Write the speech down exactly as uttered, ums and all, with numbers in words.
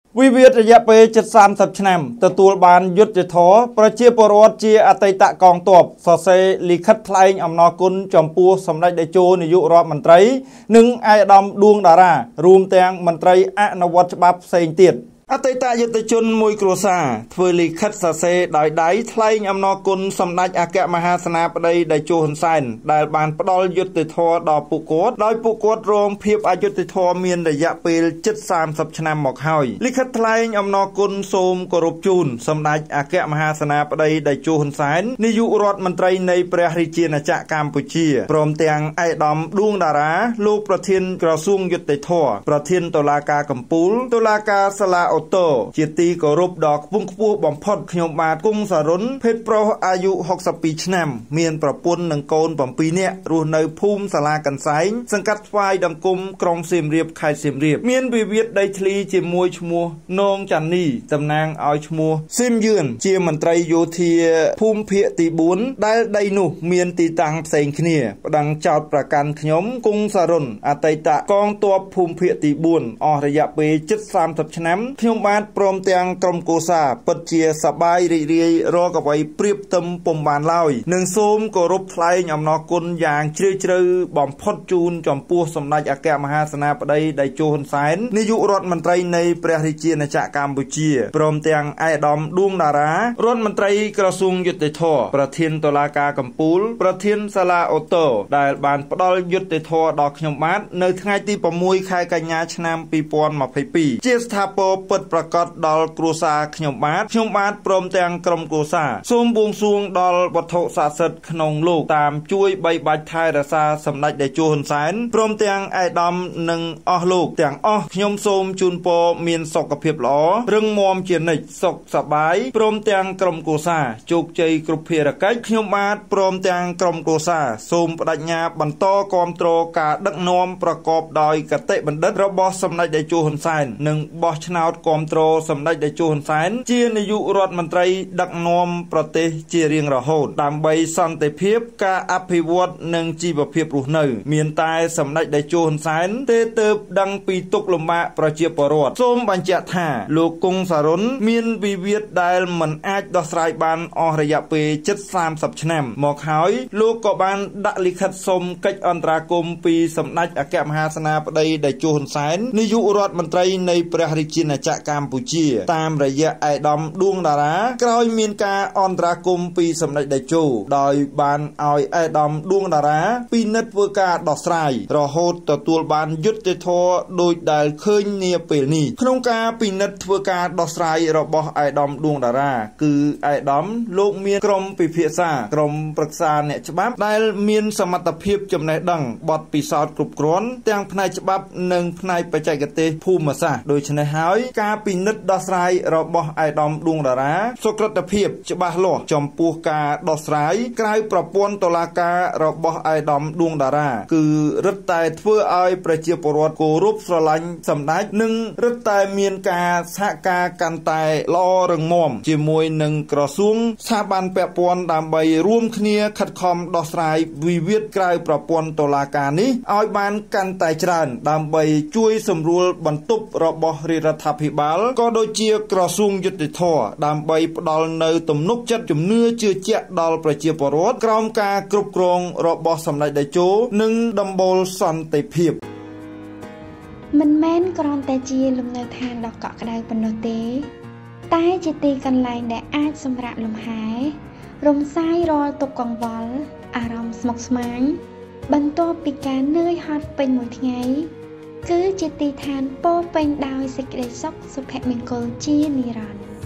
วิเวียระยะไปจัดสามสับชนำตัวตัวบานยุดจะท้อประเชียปรวัตเจียอตตะกองตบสอเซลิคัดไพลงอำนอกุลจอมปูสำนักได้โจนยุรอบมันไตรหนึ่งไอดอมดวงดารารวมแตงมันไตรอนวัตบับเซนเตียดอตตะยุตชนมวยกรัวซาเพื่อลิคัดสเซได้ได้ไพลงอำนอกุลสำนักอากาศมหาสนาปได้ได้โจหันไซน์ได้บานปดอลยุติทอดอปุกดได้ปุกดรวมเพียบอายุติทอเมียนระยะเปลจัดสามสับชนำหมอกหอยลิคัดไพลงอำนอกุลโสมกรุบจูนสำนักอากาศมหาสนาปได้ได้โจหันไซน์นิยุรอดมันไตรในประเทศจีนจากกัมพูชีพร้อมเตียงไอดอมดวงดาราลูกประเทศกระทรวงยุติทอประเทศตุลากากัมพูลตุลากาสลาโอโตตีกรุบดอกพุ่งพูบอมพอดขยมบาดกุ้งสารุนเพชรโปรอายุหกสิบปีชนำเมียนประปุนหนึ่งโกนปมปีเนี่ยรูในภูมิสลากันไซสังกัดไฟดำกุมกรองเสียมเรียบไข่เสียมเรียบเมียนวิเวียดได้ทลีเจียมวยชมัวนองจันนี่ตำนางเอาชมัวซิมยืนเจียมันไตรโยเทียภูมิเพียตีบุญได้ได้หนุเมียนตีตังเซงเนียดังเจ้าประกันขยมกุ้งสารุนอาไตตะกองตัวภูมิเพียตีบุญออระยะเปจัดสามทับชนำขยมบาดพร้อมเตียงกรมโกซาปัจเจียสบายรีเรียรอกับไว้เปรียบเติมปมบานเล่าหนึ่งโสมกรุบไพลยำนอกุลอย่างเชื่อเชื่อบอมพอดจูนจอมปูสำนักอากาศมหาสนาปได้ได้โจหันไซน์นิยุรถมันไตรในประเทศจีนจากกัมพูชีพร้อมเตียงไอดอมดวงดารารถมันไตรกระทรวงยุติธรรมประเทศตุลากากัมพูลประเทศสลาโอโตได้บานปดอลยุติธรรมดอกขยมมัดในថ្ងៃទី 6 ខែកញ្ញាឆ្នាំ ពីរពាន់ម្ភៃពីរ ជាស្ថាពរពិតប្រាកដដល់គ្រួសារខ្ញុំបាទខ្ញុំបាទព្រមទាំងក្រុមគ្រួសារសូមបួងសួងដល់វត្ថុស័ក្តិសិទ្ធិក្នុងលោកតាមជួយបីបាច់ថែរក្សាសម្ដេចតេជោហ៊ុនសែនព្រមទាំងឯកឧត្តមនិងអស់លោកទាំងអស់ខ្ញុំសូមជូនពរមានសុខភាពល្អរឹងមាំជានិច្ចសុខសប្បាយព្រមទាំងក្រុមគ្រួសារជោគជ័យគ្រប់ភារកិច្ចខ្ញុំបាទព្រមទាំងក្រុមគ្រួសារសូមបដិញ្ញាបន្តគាំទ្រការដឹកនាំប្រកបដោយកតេបណ្ឌិតរបស់សម្ដេចតេជោហ៊ុនសែននិងបោះឆ្នោតគាំទ្រសម្ដេចតេជោហ៊ុនសែនជានាយករដ្ឋមន្ត្រីដឹកនាំប្រទេសជារៀងរហូតដើម្បីសន្តិភាពការអភិវឌ្ឍនិងជីវភាពរស់នៅមានតែសម្ដេចតេជោហ៊ុនសែនទេទើបដឹងពីទុក្ខលំបាកប្រជាពលរដ្ឋសូមបញ្ជាក់ថាលោកគង់សារុនមានវិវាទដែលមិនអាចដោះស្រាយបានអស់រយៈពេលជិតសាមសិបឆ្នាំមកហើយលោកក៏បានដាក់លិខិតសុំកិច្ចអន្តរាគមន៍ពីសម្ដេចអគ្គមហាសេនាបតីតេជោហ៊ុនសែននាយករដ្ឋមន្ត្រីនៃព្រះរាជាណាចក្រកម្ពុជាតាមរយៈឯកឧត្តមដួងតារាក្រោយមានការអន្តរាគមន៍ពីសម្ដេចតេជោដោយបានឲ្យឯកឧត្តមដួងតារាពិនិត្យធ្វើការដោះស្រាយរហូតទទួលបានយុត្តិធម៌ដោយដែលឃើញនាពេលនេះក្នុងការពិនិត្យធ្វើការដោះស្រាយរបស់ឯកឧត្តមដួងតារាគឺឯកឧត្តមលោកមានក្រុមពិភាក្សាក្រុមប្រឹក្សាអ្នកច្បាប់ដែលមានសមត្ថភាពចំណេះដឹងបទពិសោធន៍គ្រប់គ្រាន់ទាំងផ្នែកច្បាប់និងផ្នែកបច្ចេកទេសភូមិសាស្ត្រដូច្នេះហើយការពិនិត្យដោះស្រាយរបស់ឯកឧត្តមដួងតារាសុក្រតភាពច្បាស់លាស់ចំពោះការដោះស្រាយក្រៅប្រព័ន្ធតុលាការរបស់ឯកឧត្តមដួងតារាគឺរឹតតែធ្វើឲ្យប្រជាពលរដ្ឋគោរពស្រឡាញ់សម្ដេចនិងរឹតតែមានការសហការកាន់តែល្អរឹងមាំជាមួយនឹងក្រសួងស្ថាប័នពាក់ព័ន្ធដើម្បីរួមគ្នាខិតខំដោះស្រាយវិវាទក្រៅប្រព័ន្ធតុលាការនេះឲ្យបានកាន់តែច្រើនដើម្បីជួយសម្រួលបន្ទប់របស់រាជរដ្ឋាភិបាលក៏ដូចជាក្រសួងយុតិធធម៌ដើម្បីផ្ដល់នៅទំនុកចិត្តជំនឿជឿជាក់ដល់ប្រជាពលរដ្ឋក្រោមការគ្រប់គ្រងរបស់សម្ដេចតេជោនិងដំបូលសន្តិភាពមិនមែនគ្រាន់តែជាលំនៅឋានដ៏កក់ក្ដៅប៉ុណ្ណោះទេតែជាទីកន្លែងដែលអាចសម្រាកលំហែរំសាយរាល់ទុក្ខកង្វល់អារម្មណ៍ស្មុគស្មាញបន្ទាប់ពីការនឿយហត់ពេញមួយថ្ងៃគឺជាទីឋានពោរពេញដោយសេចក្តីសុខសុភមង្គលជានិរន្តរ៍